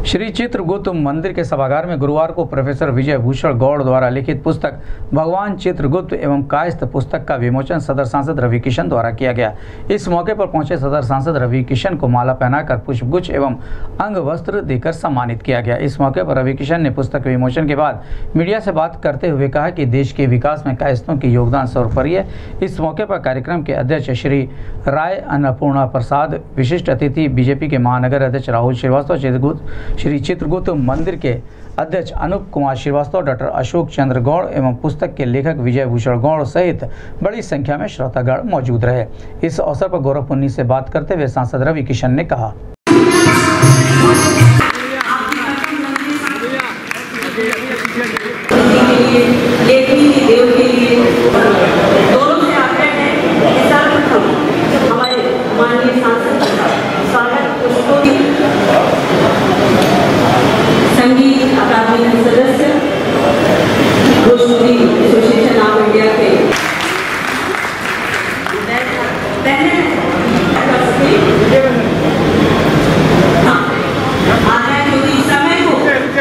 श्री चित्रगुप्त मंदिर के सभागार में गुरुवार को प्रोफेसर विजय भूषण गौड़ द्वारा लिखित पुस्तक भगवान चित्रगुप्त एवं कायस्थ पुस्तक का विमोचन सदर सांसद रवि किशन द्वारा किया गया। इस मौके पर पहुंचे सदर सांसद रवि किशन को माला पहनाकर पुष्पगुच्छ एवं अंग वस्त्र देकर सम्मानित किया गया। इस मौके पर रवि किशन ने पुस्तक विमोचन के बाद मीडिया से बात करते हुए कहा कि देश के विकास में कायस्थों की योगदान सर्वोपरि है। इस मौके पर कार्यक्रम के अध्यक्ष श्री राय अन्नपूर्णा प्रसाद, विशिष्ट अतिथि बीजेपी के महानगर अध्यक्ष राहुल श्रीवास्तव, श्री चित्रगुप्त मंदिर के अध्यक्ष अनूप कुमार श्रीवास्तव, डॉक्टर अशोक चंद्र गौड़ एवं पुस्तक के लेखक विजय भूषण गौड़ सहित बड़ी संख्या में श्रोतागण मौजूद रहे। इस अवसर पर गौरव पुन्नी से बात करते हुए सांसद रवि किशन ने कहा, संगीत अकादमी सदस्य, भोजपुरी एसोसिएशन ऑफ इंडिया के समय को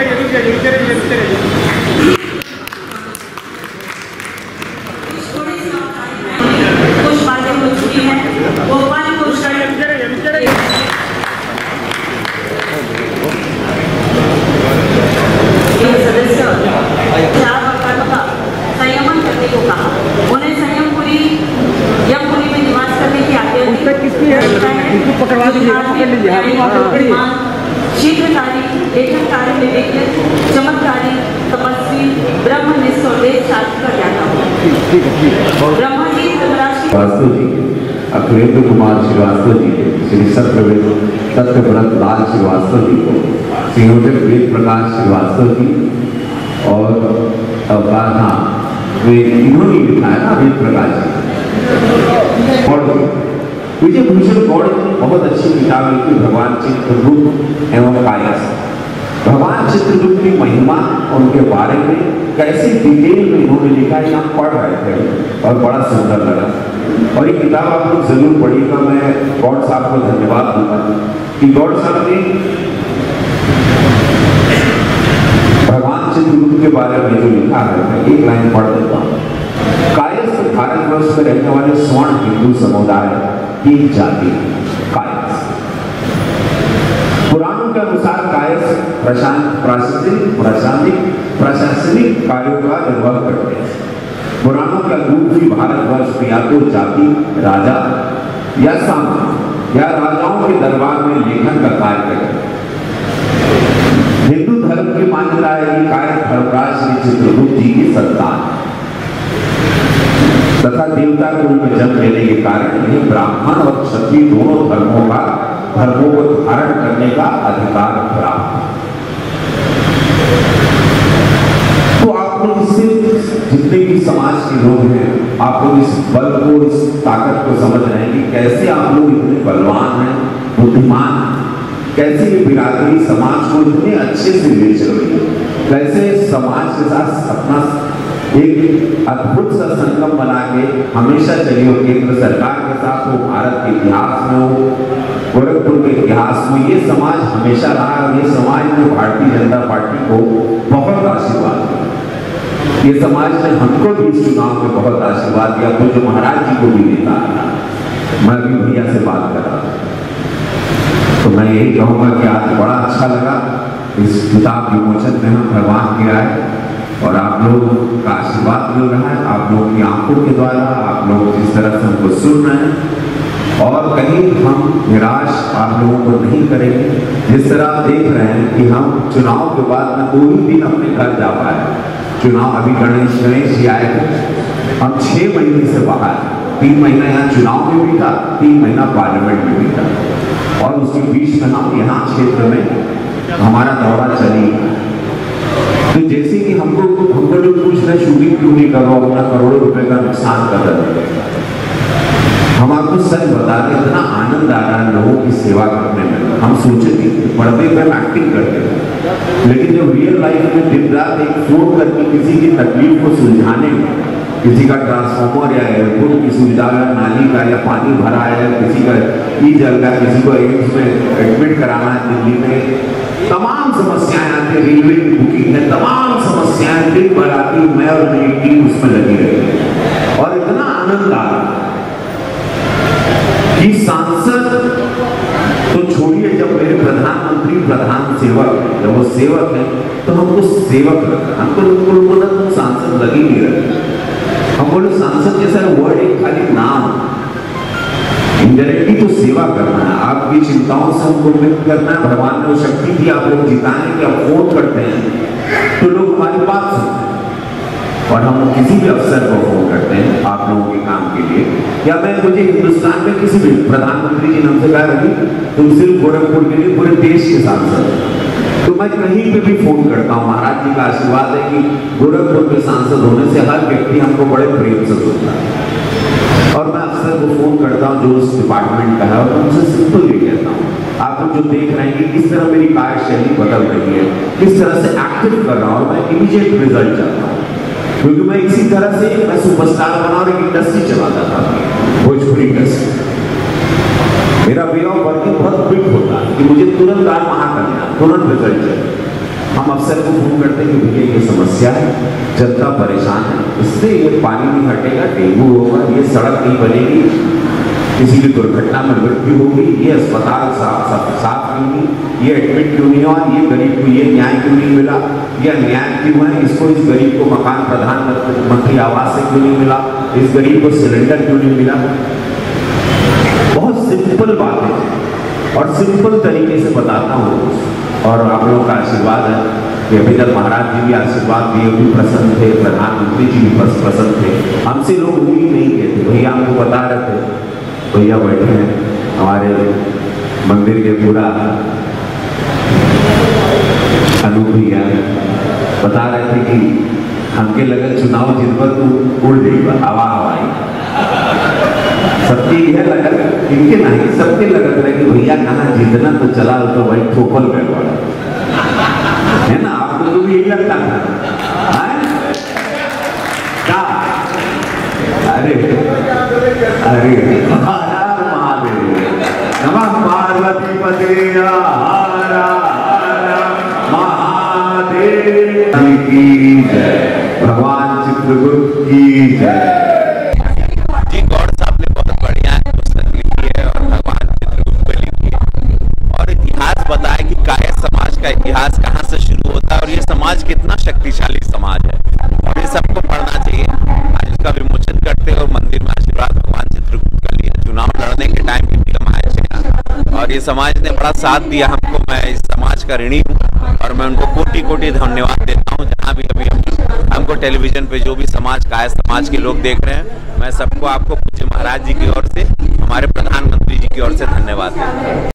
कुछ बातें हो चुकी हैं, वो सदस्य 4 वर्षों का संयमन करने को कहा। उन्हें संयमपुरी यमपुरी में निवास करने की आज्ञा दी। शीघ्रकारी, लेखन कार्य में विज्ञ, चमत्कारी, तपस्वी, ब्रह्मनिष्ठ और वेद शास्त्र का ज्ञाता हो। ब्रह्मा जी, श्रीवास्तव जी, अखिलेंद्र कुमार श्रीवास्तव जी, श्री सत्यव्रत लाल श्रीवास्तव जी को, श्रीयोजक वेद प्रकाश श्रीवास्तव जी और अवतारणा वे इन्होंने लिखा है ना, वेद प्रकाश जी और विजय भूषण गौड़ बहुत अच्छी किताब लिखी, भगवान चित्रगुप्त एवं कायस्थ। भगवान चित्रगुप्त की महिमा और उनके बारे में कैसी डिटेल में इन्होंने लिखा है, हम पढ़ रहे थे और बड़ा सुंदर लगा। और ये किताब आप लोग जरूर पढ़िएगा। मैं गौड़ साहब को धन्यवाद दूंगा कि गौड़ साहब ने भगवान चित्रगुप्त के बारे में जो लिखा है, मैं एक लाइन पढ़ देता हूँ। कायस्थ भारतवर्ष में रहने वाले स्वर्ण हिंदू समुदाय की जाति कायस्थ। पुराणों के अनुसार कायस्थ प्रशासनिक कार्यों का निर्वाह करते हैं। पुराणों का रूप भी भारतवर्ष में या तो जाति, राजा या सामंत या राजाओं के दरबार में लेखन का कार्य करते हैं। हिंदू धर्म की मान्यता है कि कायस्थ धर्मराज श्री चित्रगुप्त जी की संतान तथा देवता कुल में जन्म लेने के कारण इन्हें ब्राह्मण और क्षत्रिय दोनों धर्मों को धारण करने का अधिकार प्राप्त है। तो आप लोग इससे जितने भी समाज के लोग हैं, आप लोग इस बल को, इस ताकत को समझ रहे हैं कि कैसे आप लोग इतने बलवान हैं, बुद्धिमान, कैसे ये बिरादरी समाज को इतने अच्छे से ले चल रही है, कैसे समाज के साथ अपना एक अद्भुत सा संगम बना के हमेशा चलिए। केंद्र सरकार के साथ हो, भारत के इतिहास में हो, गोरखपुर के इतिहास में ये समाज हमेशा रहा और ये समाज में भारतीय जनता पार्टी को बहुत आशीर्वाद दिया। ये समाज ने हमको भी इस चुनाव में बहुत आशीर्वाद दिया, तो जो महाराज जी को भी देता है। मैं भी भैया से बात कर रहा था, तो मैं यही कहूँगा कि आज बड़ा अच्छा लगा इस किताब विमोचन में हम भगवान के आए और आप लोग का आशीर्वाद मिल रहा है। आप लोगों की आंखों के द्वारा आप लोग जिस तरह से हमको सुन रहे हैं और कहीं हम निराश आप लोगों को नहीं करेंगे। जिस तरह आप देख रहे हैं कि हम चुनाव के बाद में 2 ही दिन अपने घर जा पाए। चुनाव अभी गणेश जी आए थे, हम 6 महीने से बाहर, 3 महीना यहाँ चुनाव में भी था, 3 महीना पार्लियामेंट में भी था और उसके बीच में हम यहाँ क्षेत्र में हमारा दौरा चली। तो जैसे कि हमको लोग पूछ रहे शूटिंग क्यों नहीं करो, अपना करोड़ों रुपए का नुकसान कर रहे हैं। हम आपको सच बता दें, इतना आनंद आ रहा है लोगों की सेवा करने में। हम सोचे थे पर्दे पर एक्टिंग करते थे, लेकिन जब रियल लाइफ में दिन रात एक फोन करके किसी की तकलीफ को सुलझाने में, किसी का ट्रांसफार्मर या एयरपोर्ट की सुविधा या नाली का या पानी भरा है, किसी का ई जल का, किसी को एम्स में एडमिट कराना है दिल्ली में, तमाम है, रेलवे की बुकिंग है, तमाम समस्याएं दिन भर आती, मैं और मेरी टीम उसमें लगी रही है। और इतना आनंद आ रहा कि सांसद तो छोड़िए, जब मेरे प्रधानमंत्री प्रधान सेवक है, जब वो सेवक है तो हमको सेवक लगता, हमको बोला तुम सांसद लगी नहीं रहे। हम बोले सांसद जैसा वर्ड एक खाली नाम, इनडायरेक्टली तो सेवा करना है, आपकी चिंताओं से हमको मुक्त करना है। भगवान ने वो शक्ति दी आप लोग जिताने की, आप फोन करते हैं तो लोग हमारी बात सुनते हैं, और हम किसी भी अफसर को फोन करते हैं आप लोगों के काम के लिए। या मैं मुझे हिंदुस्तान में किसी भी प्रधानमंत्री जी ने हमसे कहा रही तुम सिर्फ गोरखपुर के लिए पूरे देश के सांसद, तो मैं कहीं पे भी फोन करता हूँ। महाराज जी का आशीर्वाद है कि गोरखपुर के सांसद होने से हर व्यक्ति हमको बड़े प्रेम से सुनता है, और मैं अफसर को फोन करता हूँ जो उस डिपार्टमेंट का है, और उनसे सिंपल ये कहता हूँ आप लोग जो देख रहे हैं कि किस तरह मेरी कार्यशैली बदल रही है, किस तरह से एक्टिव कर रहा हूँ, मैं इमीडिएट रिजल्ट चाहता हूँ। क्योंकि मैं इसी तरह से मैं सुपरस्टार बना और एक इंडस्ट्री चलाता था, भोजपुरी इंडस्ट्री। मेरा वे ऑफ वर्किंग बहुत क्विक होता है कि मुझे तुरंत काम वहां करना, तुरंत रिजल्ट चाहिए। हम अफसर को फोन करते हैं कि भैया ये समस्या है, जनता परेशान है, इससे ये पानी नहीं हटेगा, डेंगू होगा, ये सड़क नहीं बनेगी, किसी की दुर्घटना में मृत्यु होगी, ये अस्पताल साफ क्यों नहीं, ये एडमिट क्यों नहीं हुआ, ये गरीब को ये न्याय क्यों नहीं मिला, या न्याय क्यों है, इसको इस गरीब को मकान प्रधानमंत्री आवास से क्यों नहीं मिला, इस गरीब को सिलेंडर क्यों नहीं मिला। बहुत सिंपल बातें हैं और सिंपल तरीके से बताता हूँ, और आप लोगों का आशीर्वाद है कि अभी तक महाराज जी भी आशीर्वाद दिए, भी प्रसन्न थे, प्रधानमंत्री जी भी प्रसन्न थे। हमसे लोग उम्मीद नहीं किए थे, भैया हमको बता रहे थे, भैया बैठे हैं हमारे मंदिर के पूरा अनूप भैया बता रहे थे कि हमके लगे चुनाव जितवर तो उड़ जाएगा, हवा हवाई सबकी यह लगत, इनके नहीं सबके लगत रहे कि भैया कहाँ जीतना तो चला तो भाई ठोपल गए है ना, आपको तो भी यही लगता था क्या? अरे अरे महादेव नमः पार्वती पते महादेव की जय, भगवान चित्रगुप्त की जय। जी गौड़ साहब ने बहुत बढ़िया पुस्तक लिखी है और भगवान चित्रगुप्त पे लिखी है, और इतिहास बताया कि कायस्थ समाज का इतिहास कहाँ से शुरू होता है और ये समाज कितना शक्तिशाली समाज है, और ये सबको पढ़ना चाहिए। आज उसका विमोचन करते और मंदिर में आशीर्वाद भगवान चित्रगुप्त का लिया। चुनाव लड़ने के टाइम भी आए थे और ये समाज ने बड़ा साथ दिया हमको, मैं इस समाज का ऋणी हूँ और मैं उनको कोटि कोटि धन्यवाद देता हूँ। जहाँ भी अभी हमको टेलीविजन पे जो भी समाज कायस्थ समाज के लोग देख रहे हैं, मैं सबको आपको पूज्य महाराज जी की ओर से, हमारे प्रधानमंत्री जी की ओर से धन्यवाद देता हूँ।